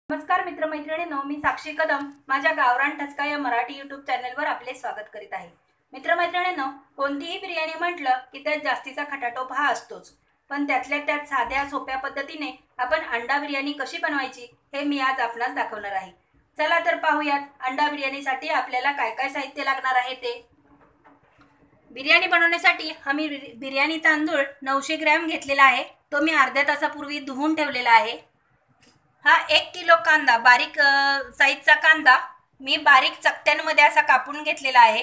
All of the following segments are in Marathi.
नमस्कार मित्रमैत्रिणींनो, मी साक्षी कदम माझ्या गावरान ठसका या मराठी यूट्यूब चॅनलवर आपले स्वागत करीत आहे। मित्रमैत्रिणींनो, कोणतीही बिर्याणी म्हटलं की त्यात जास्तीचा खटाटोप हा असतोच, पण त्यातल्या त्यात साध्या सोप्या पद्धतीने आपण अंडा बिर्याणी कशी बनवायची हे मी आज आपणास दाखवणार आहे। चला तर पाहूयात अंडा बिर्याणीसाठी आपल्याला काय काय साहित्य लागणार आहे ते। बिर्याणी बनवण्यासाठी आम्ही बिर्याणी तांदूळ 900 ग्रॅम घेतलेला आहे। तो मी अर्ध्या तासापूर्वी धुवून ठेवलेला आहे। हा 1 किलो कांदा, बारीक साईजचा कांदा मी बारीक चकत्यांमध्ये असा कापून घेतलेला आहे।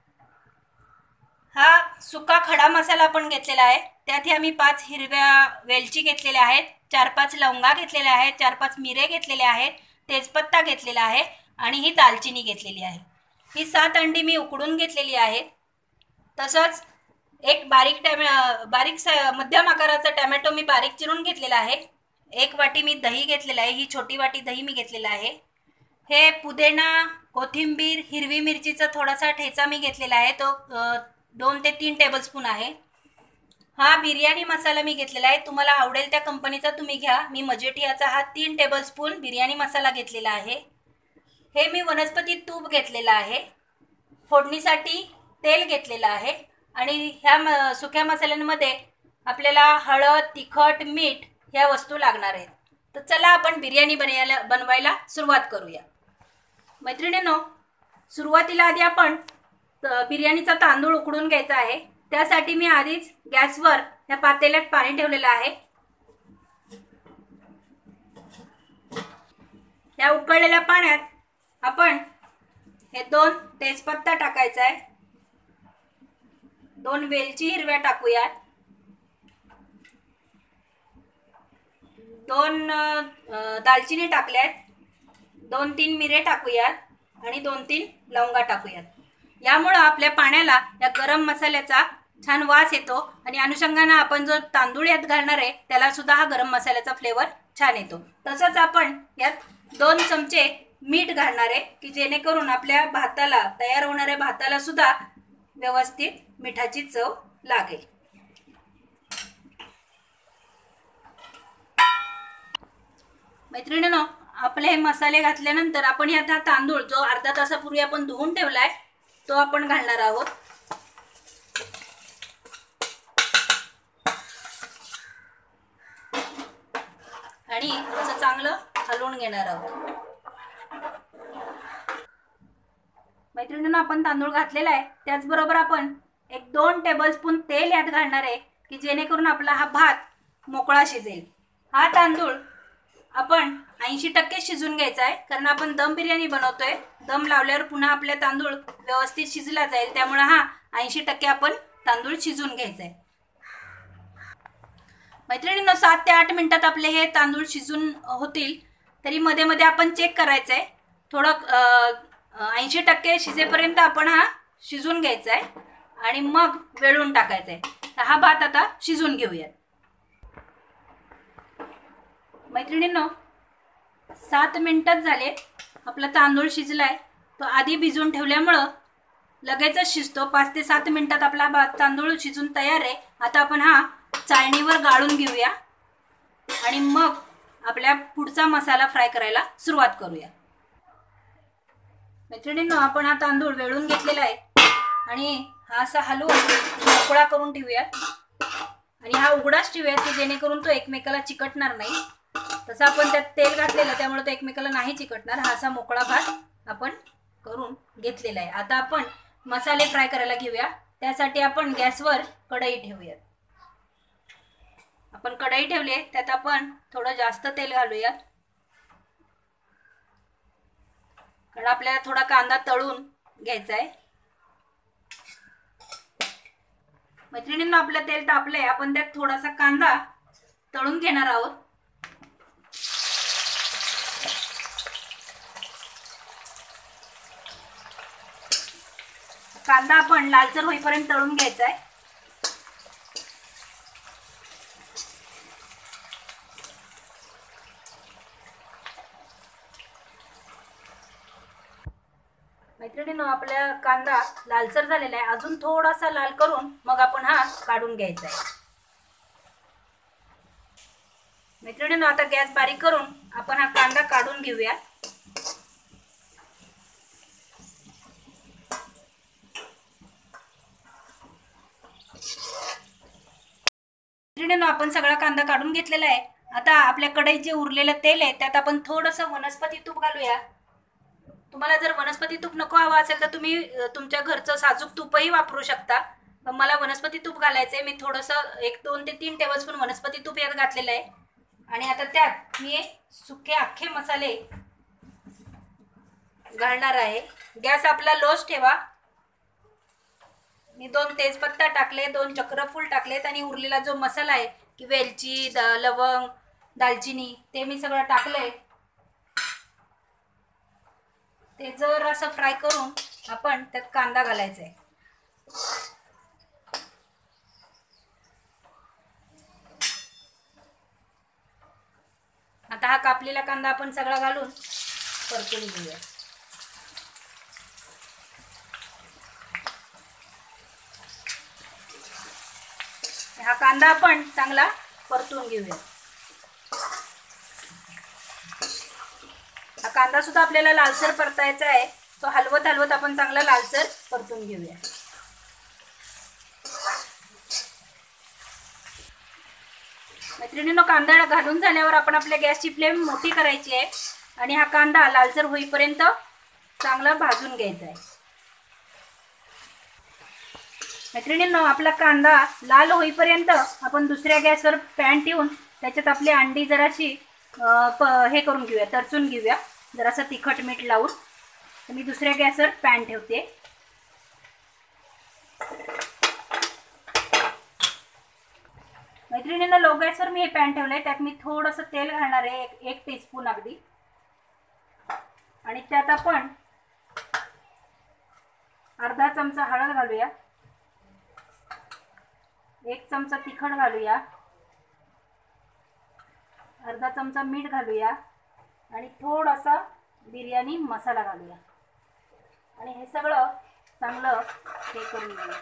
हा सुका खडा मसाला पण घेतलेला आहे। त्यात आम्ही 5 हिरव्या वेलची घेतलेल्या आहेत, 4-5 लवंगा घेतलेल्या आहेत, 4-5 मिरे घेतलेले आहेत, तेजपत्ता घेतलेला आहे आणि ही दालचिनी घेतलेली आहे। ही 7 अंडी मी उकडून घेतलेली आहेत। तसंच एक बारीक मध्यम आकाराचा टोमॅटो मी बारीक चिरून घेतलेला आहे। 1 वाटी मी दही घेतलेला आहे, ही छोटी वाटी दही मी घेतलेला आहे। हे पुदिना, कोथिंबीर, हिरवी मिरचीचा थोडासा ठेचा मी घेतलेला आहे, तो 2 ते 3 टेबलस्पून आहे। हा बिर्याणी मसाला मी घेतलेला आहे, तुम्हाला आवडेल त्या कंपनीचा तुम्ही घ्या। मी मजेटियाचा हा 3 टेबलस्पून बिर्याणी मसाला घेतलेला आहे। हे मी वनस्पती तूप घेतलेला आहे। फोडणीसाठी तेल घेतलेलं आहे आणि ह्या सुक्या मसाल्यांमध्ये आपल्याला हळद, तिखट, मीठ ह्या वस्तू लागणार आहेत। तर चला आपण बिर्याणी बनवायला सुरुवात करूया। मैत्रिणींनो, सुरुवातीला आधी आपण बिर्याणीचा तांदूळ उकडून घ्यायचा आहे। त्यासाठी मी आधीच गॅसवर या पातेल्यात पाणी ठेवलेलं आहे। या उकळलेल्या पाण्यात आपण हे 2 तेजपत्ता टाकायचा आहे, 2 वेलची हिरव्या टाकूयात, 2 दालचिनी टाकल्यात, 2-3 मिरे टाकूयात आणि 2-3 लवंगा टाकूयात। यामुळे आपल्या पाण्याला या गरम मसाल्याचा छान वास येतो आणि अनुषंगाने आपण जो तांदूळ यात घालणार आहे त्याला सुद्धा हा गरम मसाल्याचा फ्लेवर छान येतो। तसंच आपण यात 2 चमचे मीठ घालणार आहे की जेणेकरून आपल्या भाताला, तयार होणाऱ्या भाताला सुद्धा व्यवस्थित मिठाची चव लागेल। मैत्रिणींनो, आपले हे मसाले घातल्यानंतर आपण यात हा तांदूळ जो अर्धा तासापूर्वी आपण धुवून ठेवलाय तो आपण घालणार आहोत आणि असं चांगलं हलवून घेणार आहोत। मैत्रिणींनो, आपण तांदूळ घातलेला आहे, त्याचबरोबर आपण 1-2 टेबलस्पून तेल यात घालणार आहे की जेणेकरून आपला हा भात मोकळा शिजेल। हा तांदूळ आपण 80% शिजून घ्यायचा आहे, कारण आपण दम बिर्याणी बनवतोय। दम लावल्यावर पुन्हा आपला तांदूळ व्यवस्थित शिजला जाईल, त्यामुळे हा 80% आपण तांदूळ शिजून घ्यायचा आहे। मैत्रिणींनो, 7 ते 8 मिनिटात आपले हे तांदूळ शिजून होतील, तरी मध्ये मध्ये आपण चेक करायचं आहे। थोडं 80% शिजेपर्यंत आपण हा शिजून घ्यायचा आहे आणि मग वेळून टाकायचा आहे। हा भात आता शिजून घेऊयात। मैत्रिणींनो, 7 मिनिटात झाले, आपला तांदूळ शिजलाय। तो आधी भिजून ठेवल्यामुळं लगेचच शिजतो। 5 ते 7 मिनिटात आपला तांदूळ शिजून तयार आहे। आता आपण हा चाळणीवर गाळून घेऊया आणि मग आपल्या पुढचा मसाला फ्राय करायला सुरुवात करूया। मैत्रिणींनो, आपण हा तांदूळ वेळून घेतलेला आहे आणि हा असा हलवून मोकळा करून ठेवूया आणि हा उघडाच ठेवूया की जेणेकरून तो एकमेकाला चिकटणार नाही। तसं आपण त्यात तेल घातलेलं त्यामुळे तो एकमेकाला नाही चिकटणार। हा असा मोकळा भात आपण करून घेतलेला आहे। आता आपण मसाले फ्राय करायला घेऊया। त्यासाठी आपण गॅसवर कढई ठेवूया। आपण कढई ठेवली आहे, त्यात आपण थोडं जास्त तेल घालूया, कारण आपल्याला थोडा कांदा तळून घ्यायचा आहे। मैत्रिणींना, आपलं तेल तापलंय, आपण त्यात थोडासा कांदा तळून घेणार आहोत। कांदा आपण लालसर होईपर्यंत तळून घ्यायचा आहे। मैत्रिणींनो, आपला कांदा लालसर झालेला आहे, अजून थोडासा लाल करून मग आपण हा काढून घ्यायचा आहे। मैत्रिणींनो, आता गॅस बारीक करून आपण हा कांदा काढून घेऊया. आपण सगळा कांदा काढून घेतलेला आहे. आता आपल्या कढईत जे उरलेलं तेल आहे त्यात आपण थोडंसं वनस्पती तूप घालूया. तुम्हाला जर वनस्पती तूप नको हवं असेल तर तुम्ही तुमच्या घरचं साजूक तूपही वापरू शकता. पण मला वनस्पती तूप घालायचंय. मी थोडंसं 1-2 ते 3 टेबलस्पून वनस्पती तूप यात घातलेलं आहे. आणि आता त्यात मी सुके अख्खे मसाले घालणार आहे. गॅस आपला लोच ठेवा. मी 2 तेजपत्ता टाकले, 2 चक्रफूल टाकलेत आणि उरलेला जो मसाला आहे की वेलची, लवंग, दालचिनी ते मी सगळं टाकलंय. ते जर असं फ्राय करून आपण त्यात कांदा घालायचा आहे. आता हा कापलेला कांदा आपण सगळा घालून परतून घेऊया. हा कांदा आपण चांगला परतून घेऊया. हा कांदा सुद्धा आपल्याला लालसर परतायचा आहे. तो हलवत हलवत आपण चांगला लालसर परतून घेऊया. मैत्रिणींनो, कांदा घालून झाल्यावर आपण आपल्या गॅसची फ्लेम मोठी करायची आहे आणि हा कांदा लालसर होईपर्यंत चांगला भाजून घ्यायचा आहे. मैत्रिणींनो, आपला कांदा लाल होईपर्यंत आपण दुसऱ्या गॅसवर पॅन ठेवून त्याच्यात आपली अंडी जराशी हे करून घेऊया, तरचून घेऊया. जरासं तिखट मीठ लावून तर मी दुसऱ्या गॅसवर पॅन ठेवते. मैत्रिणींनो, लो गॅसवर मी हे पॅन ठेवलंय. त्यात मी थोडंसं तेल घालणार आहे, 1 टीस्पून अगदी. आणि त्यात आपण अर्धा चमचा हळद घालूया, 1 चमचा तिखट घालूया, अर्धा चमचा मीठ घालूया आणि थोडासा बिर्याणी मसाला घालूया. आणि हे सगळं चांगलं हे करून घेऊया.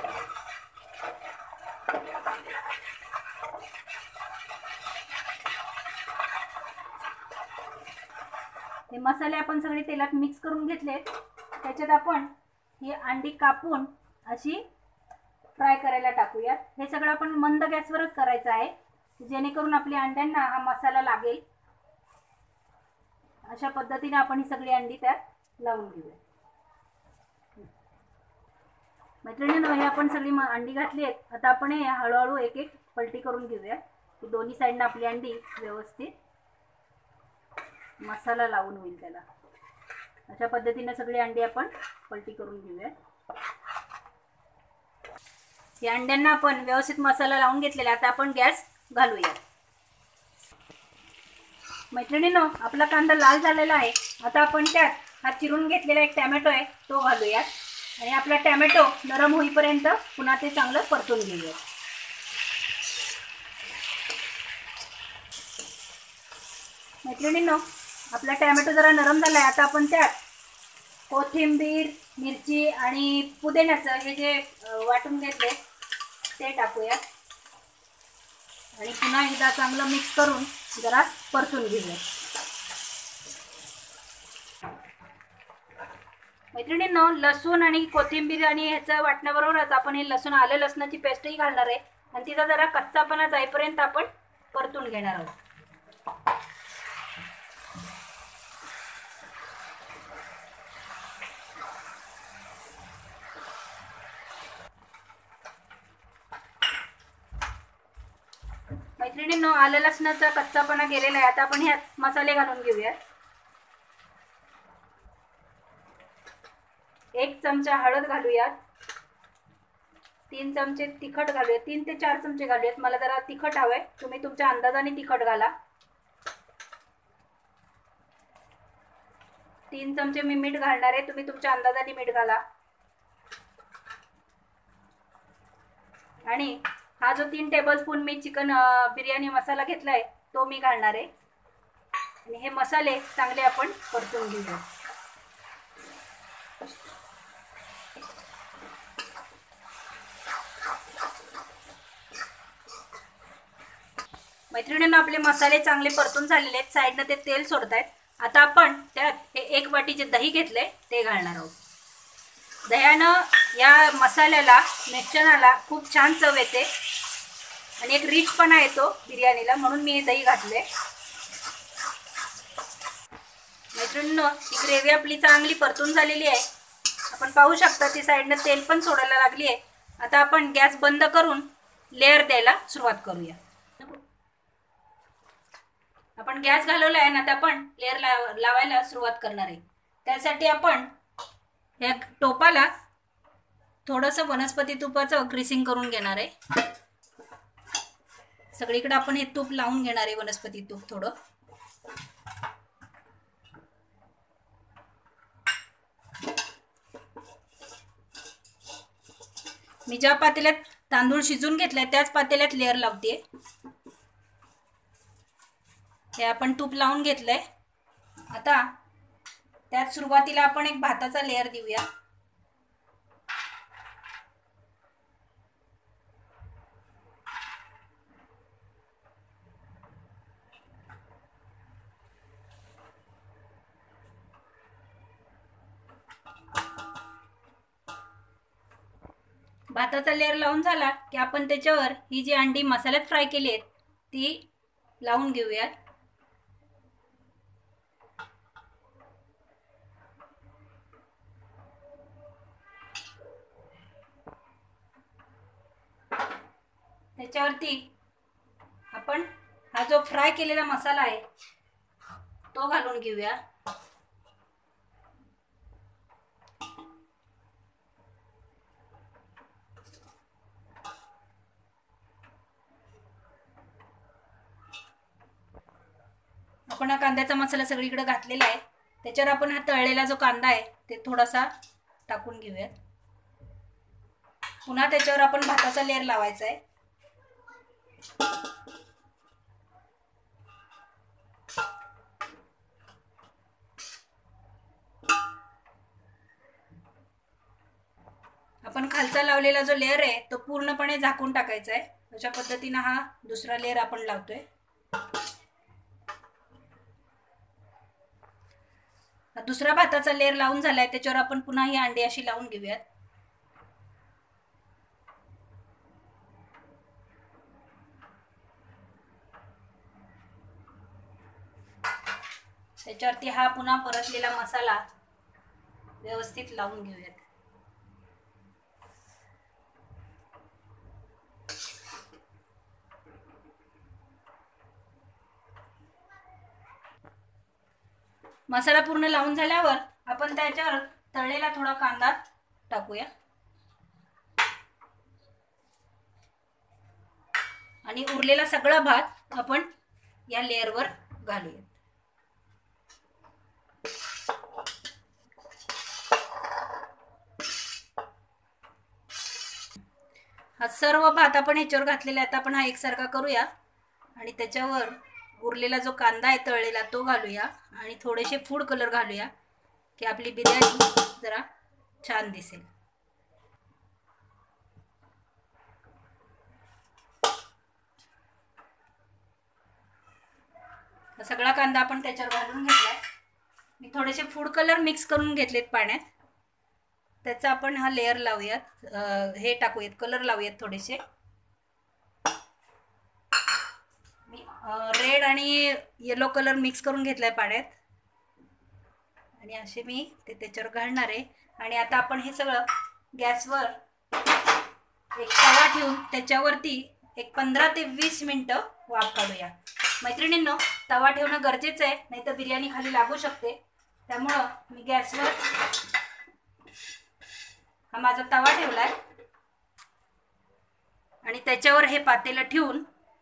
हे मसाले आपण सगळे तेलात मिक्स करून घेतलेत. त्याच्यात आपण ही अंडी कापून अशी फ्राय करायला टाकूया. हे सगळं आपण मंद गॅसवरच करायचं आहे जेणेकरून आपल्या अंड्यांना हा मसाला लागेल. अशा पद्धतीने आपण ही सगळी अंडी त्यात लावून घेऊया. मैत्रिणींनो, हे आपण सगळी अंडी घातली आहेत. आता आपण हे हळूहळू एक एक पलटी करून घेऊया की दोन्ही साईडने आपली अंडी व्यवस्थित मसाला लावून होईल त्याला. अशा पद्धतीने सगळी अंडी आपण पलटी करून घेऊया. या अंड्यांना आपण व्यवस्थित मसाला लावून घेतलेला. आता आपण गॅस घालूया. मैत्रिणींनो, आपला कांदा लाल झालेला आहे. आता आपण त्यात हा चिरून घेतलेला एक टॅमॅटो आहे तो घालूया आणि आपला टॅमॅटो नरम होईपर्यंत पुन्हा ते चांगलं परतून घेऊया. मैत्रिणींनो, आपला टॅमॅटो जरा नरम झाला आहे. आता आपण त्यात कोथिंबीर, मिरची आणि पुदिन्याचं हे जे वाटून घेतले ते टाकूया आणि पुन्हा एकदा चांगलं मिक्स करून जरा परतून घेऊया. मैत्रिणींनो, लसूण आणि कोथिंबीर आणि ह्याचं वाटण्याबरोबरच आपण हे लसूण आलं लसणाची पेस्टही घालणार आहे आणि तिचा जरा कच्चापणा जाईपर्यंत आपण परतून घेणार आहोत. मैत्रिणींनो, आलं लसणाचा कच्चापणा गेलेला आहे. आता आपण ह्यात मसाले घालून घेऊया. 1 चमचा हळद घालूयात, 3 चमचे तिखट घालूयात, 3 ते 4 चमचे घालूयात. मला जरा तिखट हवंय, तुम्ही तुमच्या अंदाजाने तिखट घाला. 3 चमचे मी मीठ घालणार आहे, तुम्ही तुमच्या अंदाजाने मीठ घाला. आणि हा जो 3 टेबलस्पून मी चिकन बिर्याणी मसाला घेतलाय तो मी घालणार आहे आणि हे मसाले चांगले आपण परतून घेऊया. मैत्रिणींनो, आपले मसाले चांगले परतून झालेले आहेत. साईडनं ते तेल सोडत आहेत. आता आपण त्यात हे 1 वाटी जे दही घेतले ते घालणार आहोत. दह्यानं या मसाल्याला, मिश्रणाला खूप छान चव येते आणि एक रिचपणा येतो बिर्याणीला, म्हणून मी हे दही घातले. मैत्रिणींनो, ही ग्रेव्ही आपली चांगली परतून झालेली आहे. आपण पाहू शकता ती साईडनं तेल पण सोडायला लागली आहे. आता आपण गॅस बंद करून लेअर द्यायला सुरुवात करूया. आपण गॅस घालवला आहे ना, आता आपण लेअर लावायला सुरुवात करणार आहे. त्यासाठी आपण या टोपाला थोडंसं वनस्पती तुपाचं ग्रीसिंग करून घेणार आहे. सगळीकडे आपण हे तूप लावून घेणार आहे, वनस्पती तूप थोडं. मी ज्या पातेल्यात तांदूळ शिजून घेतलाय त्याच पातेल्यात लेअर लावते. हे आपण तूप लावून घेतलंय. आता त्यात सुरुवातीला आपण एक भाताचा लेअर देऊया. भाताचा लेअर लावून झाला की आपण त्याच्यावर ही जी अंडी मसाल्यात फ्राय केली आहेत ती लावून घेऊयात. त्याच्यावरती आपण हा जो फ्राय केलेला मसाला आहे तो घालून घेऊया. आपण हा कांद्याचा मसाला सगळीकडे घातलेला आहे. त्याच्यावर आपण हा तळलेला जो कांदा आहे ते थोडासा टाकून घेऊयात. पुन्हा त्याच्यावर आपण भाताचा लेअर लावायचा आहे. आपण खालचा लावलेला जो लेअर आहे तो पूर्णपणे झाकून टाकायचा आहे. अशा पद्धतीने हा दुसरा लेअर आपण लावतोय. दुसरा भाताचा लेअर लावून झालाय. त्याच्यावर आपण पुन्हा ही अंडी अशी लावून घेऊयात. त्याच्यावरती हा पुन्हा परतलेला मसाला व्यवस्थित लावून घेऊयात. मसाला पूर्ण लावून झाल्यावर आपण त्याच्यावर तळलेला थोडा कांदा टाकूया आणि उरलेला सगळा भात आपण या लेअरवर घालूया. हा सर्व भात आपण ह्याच्यावर घातलेला आहे. आता आपण हा एकसारखा करूया आणि त्याच्यावर उरलेला जो कांदा आहे तळलेला तो घालूया आणि थोडेसे फूड कलर घालूया की आपली बिर्याणी जरा छान दिसेल. सगळा कांदा आपण त्याच्यावर घालून घेतलाय. मी थोडेसे फूड कलर मिक्स करून घेतलेत पाण्यात. त्याचा आपण हा लेअर लावूयात. हे टाकूयात, कलर लावूयात थोडेसे. रेड आणि येलो कलर मिक्स करून घेतलाय पाण्यात आणि असे मी ते त्याच्यावर घालणार आहे. आणि आता आपण हे सगळं गॅसवर एक तवा ठेवून त्याच्यावरती एक 15 ते 20 मिनिटं वाफ काढूया. मैत्रिणींनो, तवा ठेवणं गरजेचं आहे, नाहीतर बिर्याणी खाली लागू शकते. त्यामुळं मी गॅसवर हा माझा तवा ठेवलाय आणि त्याच्यावर हे पातेलं ठेवून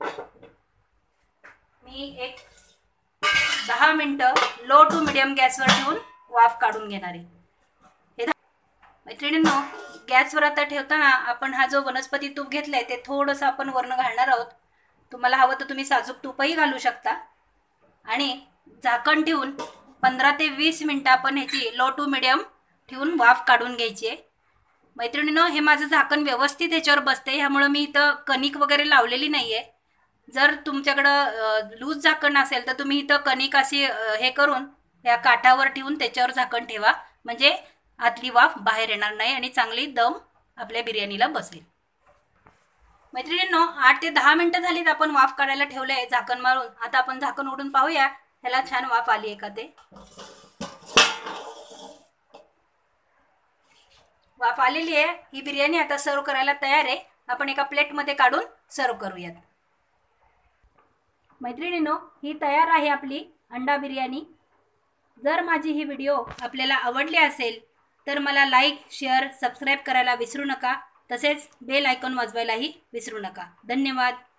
मी एक 10 मिनिटं लो टू मिडियम गॅसवर ठेवून वाफ काढून घेणार आहे. मैत्रिणींनो, गॅसवर आता ठेवताना आपण हा जो वनस्पती तूप घेतलाय ते थोडंसं आपण वरनं घालणार आहोत. तुम्हाला हवं तर तुम्ही साजूक तूपही घालू शकता. आणि झाकण ठेवून 15 ते 20 मिनिटं आपण ह्याची लो टू मिडियम ठेवून वाफ काढून घ्यायची आहे. मैत्रिणींनो, हे माझं झाकण व्यवस्थित ह्याच्यावर बसते, ह्यामुळे मी इथं कणिक वगैरे लावलेली नाहीये. जर तुमच्याकडं लूज झाकण असेल तर तुम्ही इथं कणिक अशी हे करून या काठावर ठेवून त्याच्यावर झाकण ठेवा, म्हणजे आतली वाफ बाहेर येणार नाही आणि चांगली दम आपल्या बिर्याणीला बसेल. मैत्रिणींनो, 8 ते 10 मिनिटं झालीत आपण वाफ काढायला ठेवलंय झाकण मारून. आता आपण झाकण उघडून पाहूया ह्याला छान वाफ आली आहे का ते. वाफ आलेली आहे. ही बिर्याणी आता सर्व करायला तयार आहे. आपण एका प्लेटमध्ये काढून सर्व करूयात. मैत्रिणींनो, ही तयार आहे आपली अंडा बिर्याणी. जर माझी ही व्हिडिओ आपल्याला आवडली असेल तर मला लाईक, शेअर, सबस्क्राईब करायला विसरू नका. तसेच बेल आयकॉन वाजवायलाही विसरू नका. धन्यवाद.